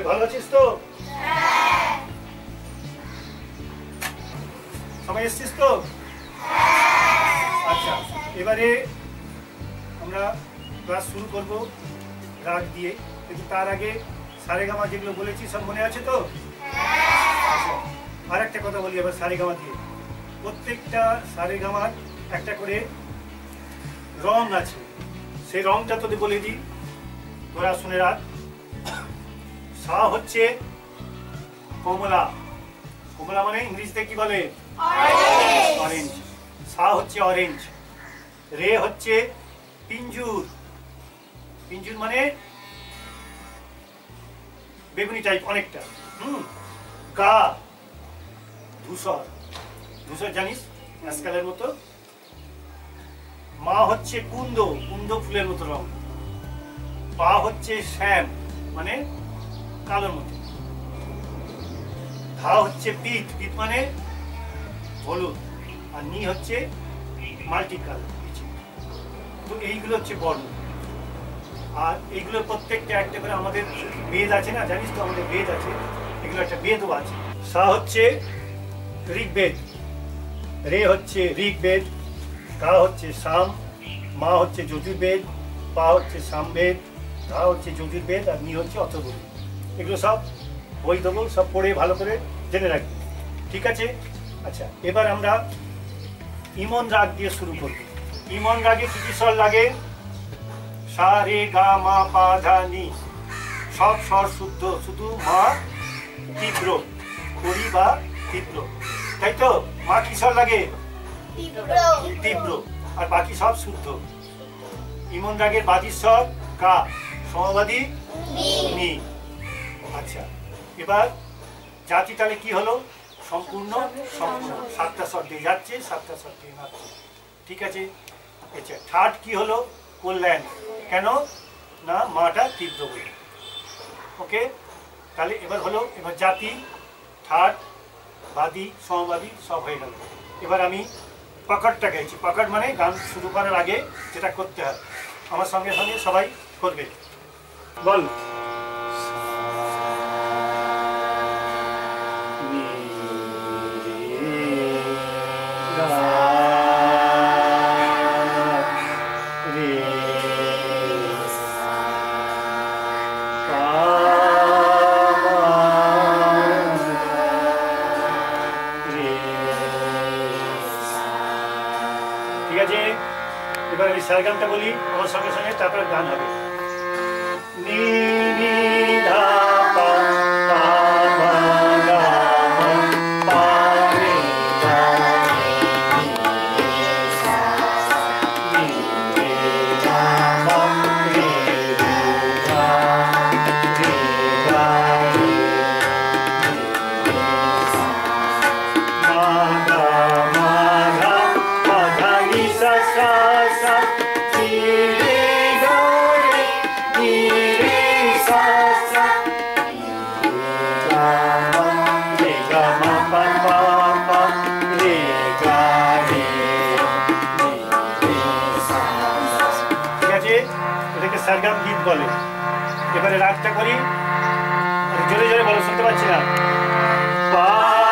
ভালো আছিস তো? সবাই এসছিস তো? আচ্ছা, এবারে আমরা ক্লাস শুরু করব রাগ দিয়ে, কিন্তু তার আগে সারেগামা যেগুলো বলেছি সব মনে আছে তো? আচ্ছা, আর একটা কথা বলি এবার সারেগামা দিয়ে। প্রত্যেকটা সারেগামার একটা করে রং আছে, সেই রংটা তোদের বলে দিই, তোরা শুনে রাখ। সা হচ্ছে কমলা, কমলা মানে ইংরেজিতে কি বলে? অরেঞ্জ। সা হচ্ছে অরেঞ্জ। রে হচ্ছে পিঞ্জুর, পিঞ্জুর মানে বেগুনি টাইপ অনেকটা। গা ধূসর, ধূসর জানিস আজকালের মতো। মা হচ্ছে কুন্দ, কুন্দ ফুলের মতো রং। পা হচ্ছে শ্যাম মানে কালোর মতো। ধা হচ্ছে পিত, পিত মানে হলুদ। আর নি হচ্ছে মাল্টি কালার। তো এইগুলো হচ্ছে বর্ণ। আর এইগুলোর প্রত্যেকটা একটা করে আমাদের বেদ আছে না, জানিস তো আমাদের বেদ আছে, এগুলো একটা বেদও আছে। সা হচ্ছে ঋগ্বেদ, রে হচ্ছে ঋগ্বেদ, কা হচ্ছে সাম, মা হচ্ছে যজুর্বেদ, পা হচ্ছে সামবেদ, ধা হচ্ছে যজুর্বেদ, আর নি হচ্ছে অথর্ববেদ। এগুলো সব বই দেবো, সব পড়ে ভালো করে জেনে রাখবি, ঠিক আছে? আচ্ছা, এবার আমরা ইমন রাগ দিয়ে শুরু করব। ইমন রাগে কি কি স্বর লাগে? সা রে গা মা পা ধা নি, সব স্বর শুদ্ধ, শুধু মা তীব্র, করি বা তীব্র, তাই তো? মা কি স্বর লাগে? তীব্র। আর বাকি সব শুদ্ধ। ইমন রাগের বাদী স্বর কা, সমবাদী নি। আচ্ছা, এবার জাতি তাহলে কি হলো? সম্পূর্ণ, সম্পূর্ণ। 7টা স্বর দিয়ে যাচ্ছে, 7টা স্বর দিয়ে নামছে, ঠিক আছে? আচ্ছা, ঠাট কি হলো? কল্যাণ। কেন না? মাটা তীব্র বলে। ওকে, তাহলে এবার হলো, এবার জাতি, ঠাট, বাদী, সমবাদী সব হয়ে গেল। এবার আমি পাকড়টা গাইছি। পাকড় মানে গান শুরু করার আগে যেটা করতে হয়, আমার সঙ্গে সঙ্গে সবাই করবে। বল। ঠিক আছে, এবার আমি সারেগামটা বলি আমার সঙ্গে সঙ্গে, তারপর গান হবে। নি নি ধা পা পা মা গা মা পা রে গা নি সা নি রে গা মা রে গা রে গা রে সা মা গা মা ধা পা ধা নি সা সা সা নি রে গা রে নি রে সা সা নি গা মা রে গা মা পা পা পা রে গা রে নি রে সা সা। ঠিক আছে, এটাকে সারগাম গীত বলে। এবারে রাগটা করি, জোরে জোরে বলো, শুনতে পাচ্ছি না। পা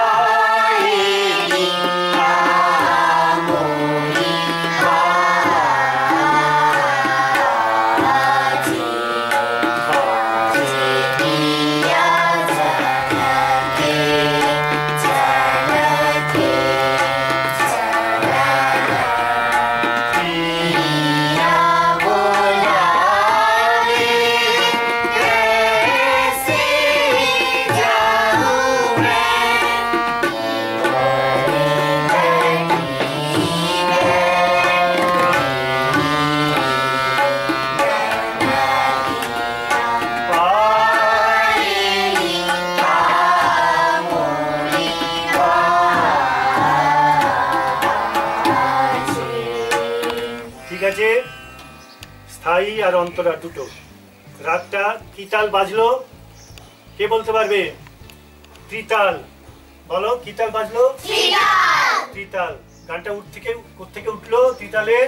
স্থায়ী আর অন্তরা দুটো। রাগটা কি তাল বাজলো কে বলতে পারবে? ত্রিতাল। বলো, কি তাল বাজলো? ত্রিতাল। গানটা থেকে উঠলো ত্রিতালের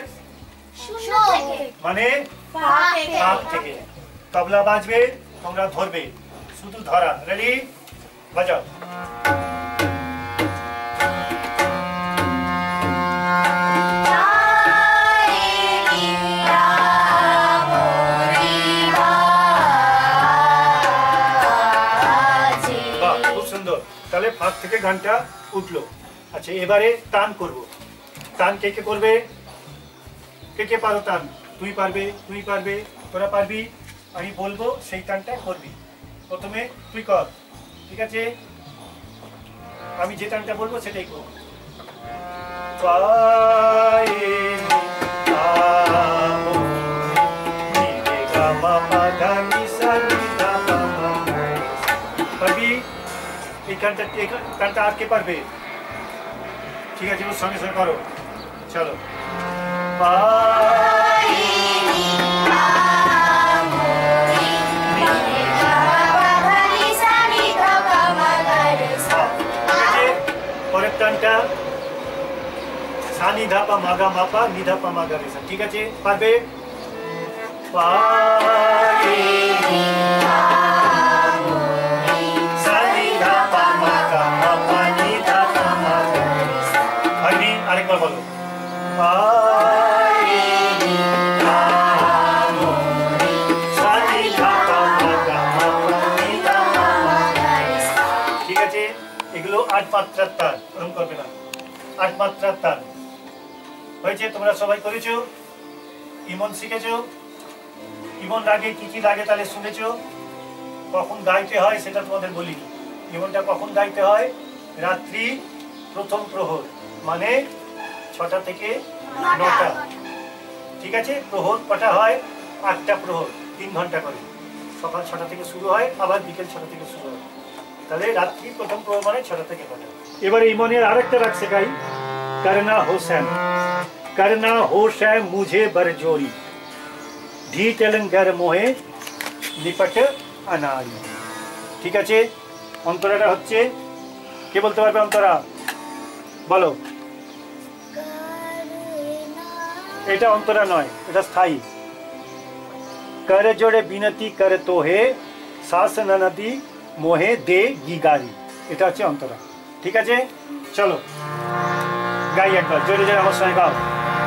মানে ফাঁক থেকে। তবলা বাজবে, তোমরা ধরবে, শুধু ধরা। রেডি, বাজাও। তাহলে ফাঁক থেকে গানটা উঠলো। আচ্ছা, এবারে টান করব। টান কে কে করবে? কে কে পারো টান? তুই পারবে, তুই পারবে, তোরা পারবি। আমি বলবো সেই টানটা করবি। প্রথমে তুই কর, ঠিক আছে? আমি যে টানটা বলবো সেটাই করবো। পারবি? এই গানটা আর কে পারবে? ঠিক আছে, ওর সঙ্গে সঙ্গে করো। চলো। পরের টানটা সানি ধাপা মাগা মাপা নিধাপা মাগা রেসা। ঠিক আছে, পারবে? আরেকবার বলো। ঠিক আছে, এগুলো 8 মাত্রার তাল, ওরকম করবে না। 8 মাত্রার তাল হয়েছে। তোমরা সবাই করেছো, ইমন শিখেছো। ইমন লাগে কি কি লাগে তাহলে শুনেছো। কখন গাইতে হয় সেটা তোমাদের বলিনি। ইমনটা কখন গাইতে হয়? রাত্রি প্রথম প্রহর, মানে 6টা থেকে 9টা। ঠিক আছে, প্রহর কটা হয়? 8টা প্রহর, 3 ঘন্টা করে। সকাল 6টা থেকে শুরু হয়, আবার বিকেল 6টা থেকে শুরু হয়। তাহলে রাত্রি প্রথম প্রহর মানে 6টা থেকে 9টা। এবারে ইমনের আরেকটা রাগ শেখাই। করনা হোসেন, করনা হোসেন মুঝে বরজোরি, ঢি তেলঙ্গার মোহে লিপট আনারি। ঠিক আছে, অন্তরাটা হচ্ছে, কে বলতে পারবে অন্তরা? বলো। এটা অন্তরা নয়, এটা স্থায়ী। कर जोड़े बिनती कर तो हे सास नदी मोहे दे गीगारी। এটা হচ্ছে অন্তরা। ঠিক আছে, চলো গাই একবার জোরে জোরে আমার সঙ্গে গাও।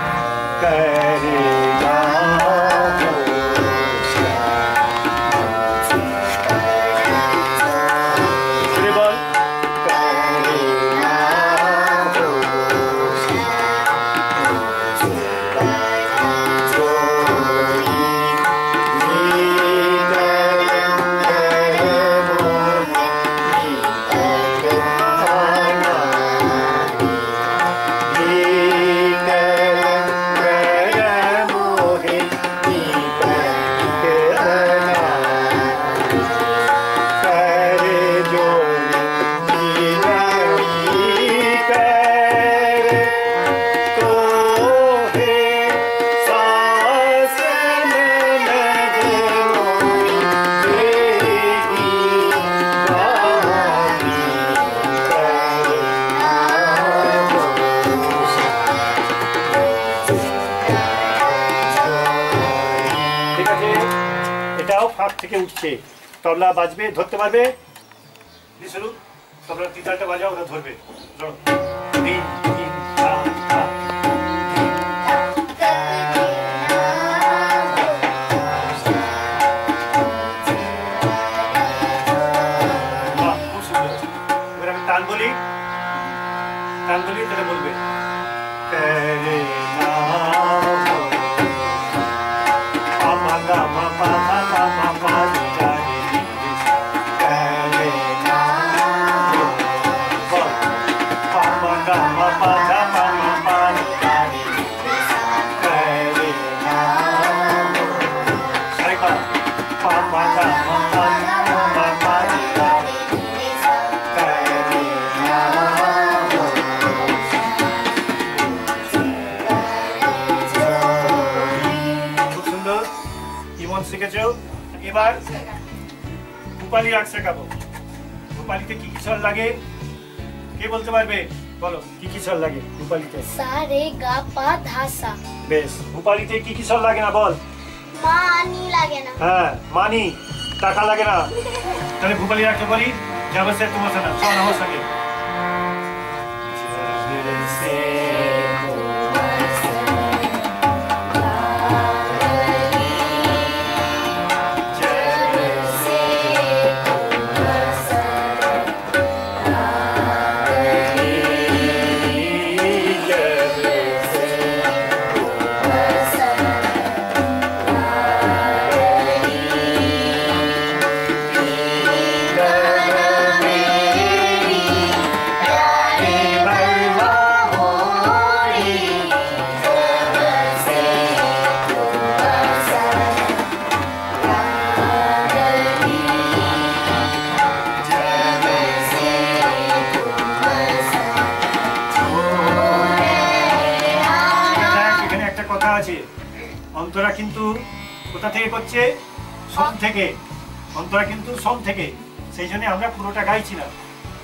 থেকে উঠছে। তবলা বাজবে, ধরতে পারবে? শুরু, তবলা তিতালটা বাজাও, ওরা ধরবে। আমি টান বলি, টান বলি, তাহলে বলবে। শিখেছো। এবার ভূপালি রাগ শেখাবো। ভূপালিতে কি কি স্বর লাগে কে বলতে পারবে? বলো, কি কি স্বর লাগে ভূপালিতে? সা রে গা পা ধা সা। বেশ, ভূপালিতে কি কি স্বর লাগে না বল? মানি লাগে না। হ্যাঁ, মানি। টাকা লাগে না। তাহলে ভূপালী রাখতে পারি जब से तुम सना सोना हो सके অন্তরা কিন্তু কোথা থেকে করছে সোম থেকে অন্তরা কিন্তু সোম থেকে সেই জন্য আমরা পুরোটা গাইছি না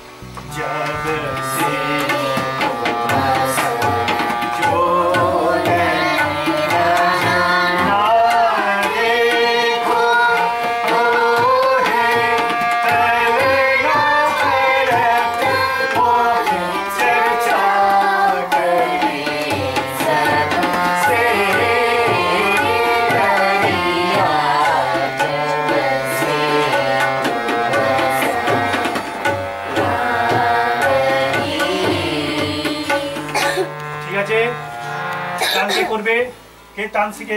করবে কে টান শিখে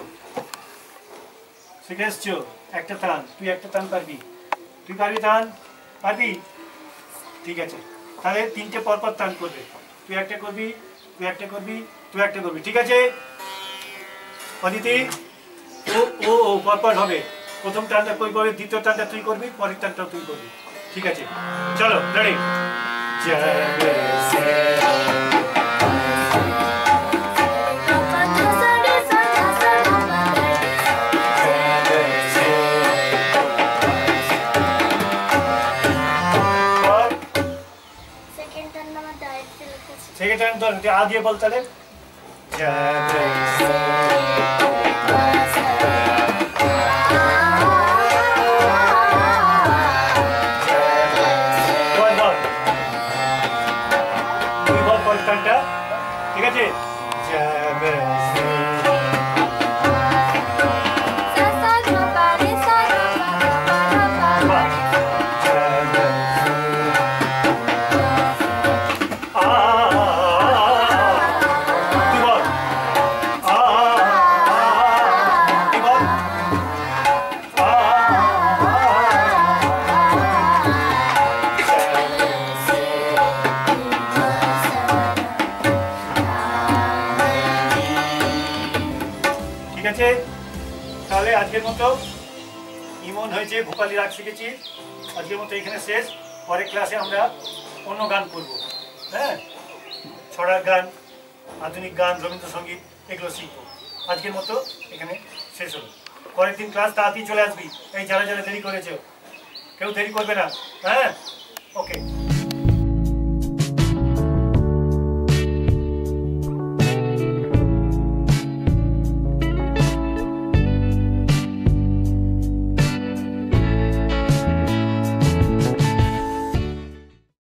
এসছো একটা টান তুই একটা টান পারবি তুই পারবি টান পারবি ঠিক আছে তাহলে তিনটে পরপর টান করবে তুই একটা করবি তুই একটা করবি তুই একটা করবি ঠিক আছে অদিতি ও ও ও পরপর হবে প্রথম টানটা তুই করবি দ্বিতীয় টানটা তুই করবি পরের টানটাও তুই করবি ঠিক আছে চলো রেডি सेकंड टाइम तो आगे बोलता है ठीक है তাহলে আজকের মতো ইমন হয়েছে ভূপালী রাগ শিখেছি আজকের মতো এখানে শেষ পরের ক্লাসে আমরা অন্য গান করব হ্যাঁ ছড়ার গান আধুনিক গান রবীন্দ্রসঙ্গীত এগুলো শিখবো আজকের মতো এখানে শেষ হলো পরের দিন ক্লাস তাড়াতাড়ি চলে আসবি এই যারা যারা দেরি করেছে কেউ দেরি করবে না হ্যাঁ ওকে